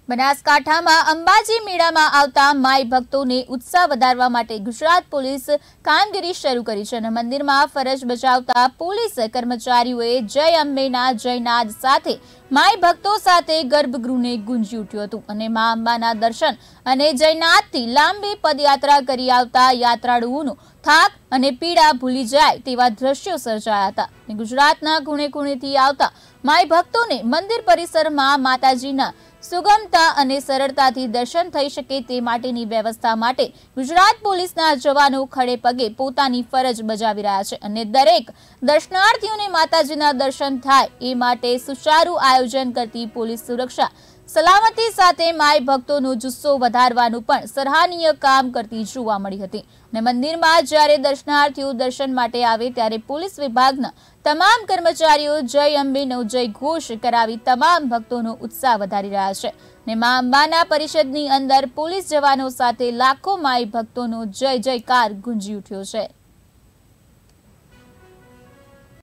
બનાસકાંઠામાં અંબાજી મેળામાં આવતા માઈ ભક્તોને ઉત્સાહ વધારવા માટે ગુજરાત પોલીસ કામગીરી શરૂ કરી છે અને મંદિરમાં ફરજ બજાવતા પોલીસ કર્મચારીઓએ જય અંબેના જયનાદ સાથે માઈ ભક્તો સાથે ગર્ભગૃહને ગુંજી ઉઠ્યું હતું અને મા અંબાના દર્શન અને જયનાદથી લાંબી પદયાત્રા કરી આવતા યાત્રાળુઓનો થાક અને પીડા ભૂલી જાય તેવા દ્રશ્યો સર્જાયા હતા। ગુજરાતના ખૂણે ખૂણેથી આવતા માઈ ભક્તોને મંદિર પરિસરમાં માતાજીના સુગમતા અને સરળતાથી દર્શન થઈ શકે તે માટેની વ્યવસ્થા માટે ગુજરાત પોલીસના જવાનો ખડે પગે પોતાની ફરજ બજાવી રહ્યા છે અને દરેક દર્શનાર્થીઓને માતાજીના દર્શન થાય એ માટે સુચારું આયોજન કરતી પોલીસ સુરક્ષા સલામતી સાથે માઈ ભક્તોનો જુસ્સો વધારવાનું પણ સરાહનીય કામ કરતી જોવા મળી હતી અને મંદિરમાં જ્યારે દર્શનાર્થીઓ દર્શન માટે આવે ત્યારે પોલીસ વિભાગના તમામ કર્મચારીઓ જય અંબેનો જય ઘોષ કરાવી તમામ ભક્તોનો ઉત્સાહ વધારી રહ્યા છે અને મા અંબાના પરિષદની અંદર પોલીસ જવાનો સાથે લાખો માઈ ભક્તોનો જય જયકાર ગુંજી ઉઠ્યો છે।